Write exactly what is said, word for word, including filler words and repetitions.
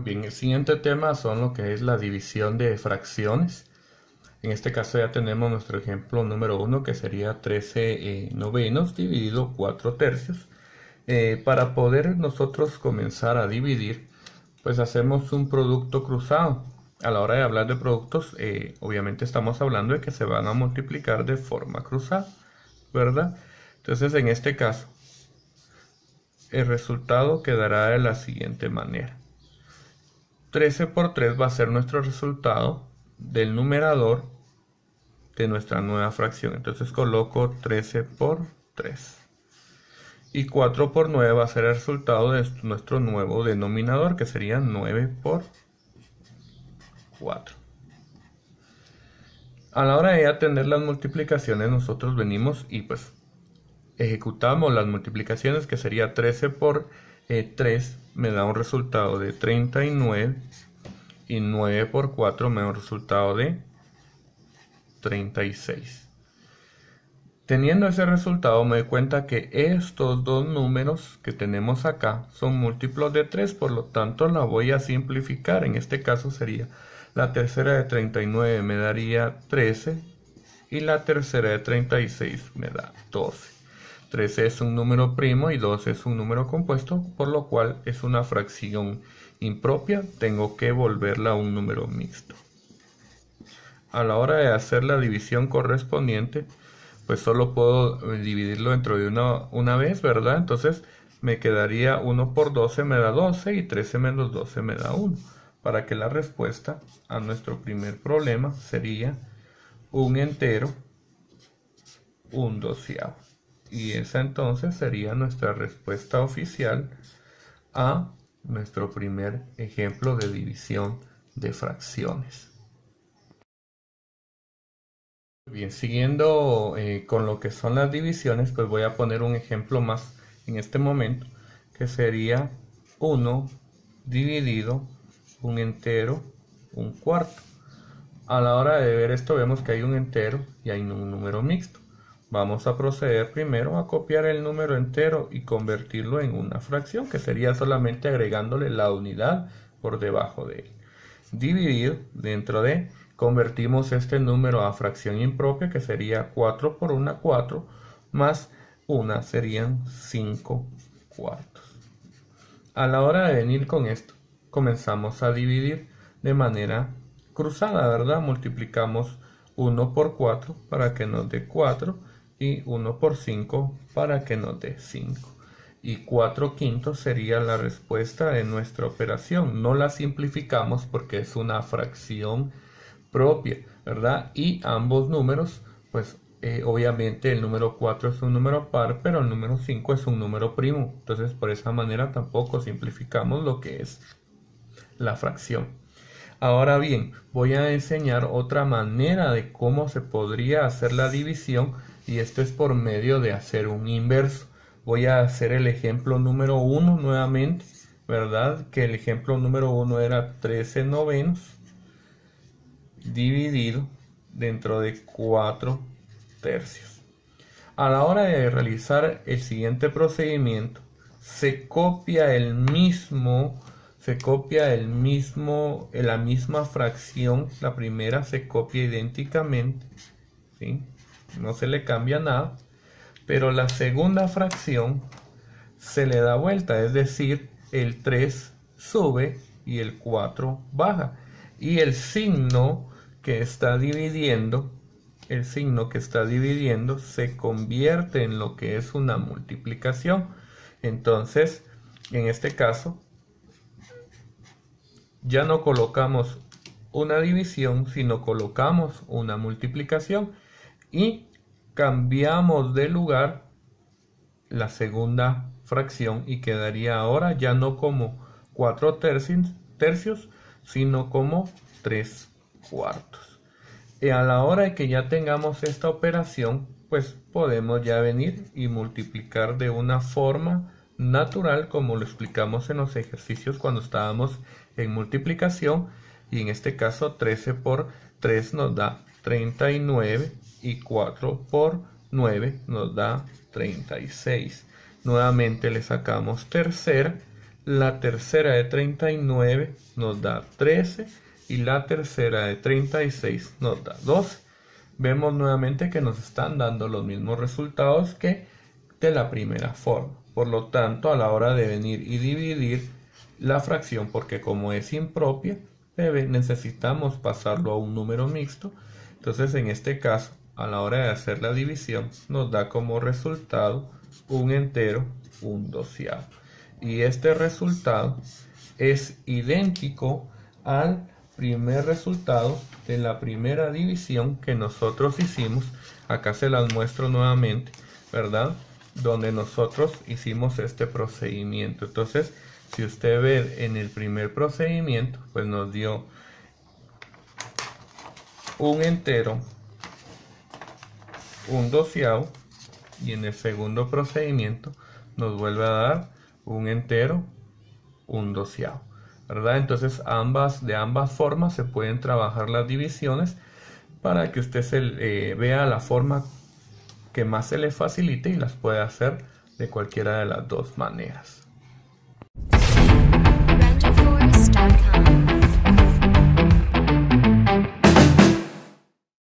Bien, el siguiente tema son lo que es la división de fracciones. En este caso ya tenemos nuestro ejemplo número uno, que sería trece eh, novenos dividido cuatro tercios. Eh, para poder nosotros comenzar a dividir, pues hacemos un producto cruzado. A la hora de hablar de productos, eh, obviamente estamos hablando de que se van a multiplicar de forma cruzada, ¿verdad? Entonces, en este caso, el resultado quedará de la siguiente manera. trece por tres va a ser nuestro resultado del numerador de nuestra nueva fracción. Entonces coloco trece por tres. Y cuatro por nueve va a ser el resultado de nuestro nuevo denominador, que sería nueve por cuatro. A la hora de atender las multiplicaciones, nosotros venimos y pues ejecutamos las multiplicaciones, que sería trece por tres me da un resultado de treinta y nueve, y nueve por cuatro me da un resultado de treinta y seis. Teniendo ese resultado, me doy cuenta que estos dos números que tenemos acá son múltiplos de tres, por lo tanto la voy a simplificar. En este caso sería la tercera de treinta y nueve me daría trece, y la tercera de treinta y seis me da doce. trece es un número primo y doce es un número compuesto, por lo cual es una fracción impropia. Tengo que volverla a un número mixto. A la hora de hacer la división correspondiente, pues solo puedo dividirlo dentro de una, una vez, ¿verdad? Entonces me quedaría uno por doce me da doce, y trece menos doce me da uno. Para que la respuesta a nuestro primer problema sería un entero, un doceavo. Y esa entonces sería nuestra respuesta oficial a nuestro primer ejemplo de división de fracciones. Bien, siguiendo eh, con lo que son las divisiones, pues voy a poner un ejemplo más en este momento, que sería uno dividido un entero, un cuarto. A la hora de ver esto, vemos que hay un entero y hay un número mixto. Vamos a proceder primero a copiar el número entero y convertirlo en una fracción, que sería solamente agregándole la unidad por debajo de él. Dividir, dentro de, convertimos este número a fracción impropia, que sería cuatro por uno, cuatro, más uno serían cinco cuartos. A la hora de venir con esto, comenzamos a dividir de manera cruzada, ¿verdad? Multiplicamos uno por cuatro para que nos dé cuatro, y uno por cinco para que nos dé cinco. Y cuatro quintos sería la respuesta de nuestra operación. No la simplificamos porque es una fracción propia, ¿verdad? Y ambos números, pues eh, obviamente el número cuatro es un número par, pero el número cinco es un número primo. Entonces por esa manera tampoco simplificamos lo que es la fracción. Ahora bien, voy a enseñar otra manera de cómo se podría hacer la división, y esto es por medio de hacer un inverso. Voy a hacer el ejemplo número uno nuevamente, ¿verdad? Que el ejemplo número uno era trece novenos dividido dentro de cuatro tercios. A la hora de realizar el siguiente procedimiento, se copia el mismo se copia el mismo la misma fracción. La primera se copia idénticamente, ¿sí? No se le cambia nada, pero la segunda fracción se le da vuelta, es decir, el tres sube y el cuatro baja, y el signo que está dividiendo el signo que está dividiendo se convierte en lo que es una multiplicación. Entonces, en este caso, ya no colocamos una división, sino colocamos una multiplicación, y cambiamos de lugar la segunda fracción, y quedaría ahora ya no como cuatro tercios, tercios sino como tres cuartos. Y a la hora de que ya tengamos esta operación, pues podemos ya venir y multiplicar de una forma natural, como lo explicamos en los ejercicios cuando estábamos en multiplicación. Y en este caso trece por tres nos da treinta y nueve, y cuatro por nueve nos da treinta y seis. Nuevamente le sacamos tercera, la tercera de treinta y nueve nos da trece y la tercera de treinta y seis nos da doce. Vemos nuevamente que nos están dando los mismos resultados que de la primera forma. Por lo tanto, a la hora de venir y dividir la fracción, porque como es impropia, necesitamos pasarlo a un número mixto. Entonces, en este caso, a la hora de hacer la división, nos da como resultado un entero, un doceavo. Y este resultado es idéntico al primer resultado de la primera división que nosotros hicimos. Acá se las muestro nuevamente, ¿verdad? Donde nosotros hicimos este procedimiento. Entonces, si usted ve en el primer procedimiento, pues nos dio un entero, un doceavo, y en el segundo procedimiento nos vuelve a dar un entero, un doceavo, ¿verdad? Entonces ambas, de ambas formas se pueden trabajar las divisiones para que usted se, eh, vea la forma que más se le facilite y las puede hacer de cualquiera de las dos maneras.